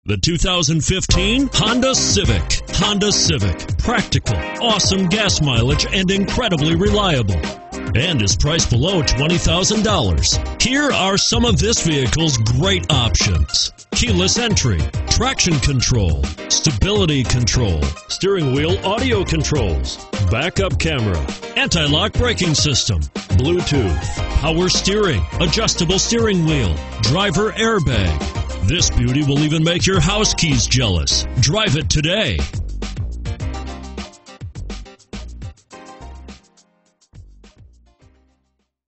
The 2015 Honda Civic. Honda Civic. Practical, awesome gas mileage, and incredibly reliable. And is priced below $20,000. Here are some of this vehicle's great options: keyless entry, traction control, stability control, steering wheel audio controls, backup camera, anti-lock braking system, Bluetooth, power steering, adjustable steering wheel, driver airbag. This beauty will even make your house keys jealous. Drive it today.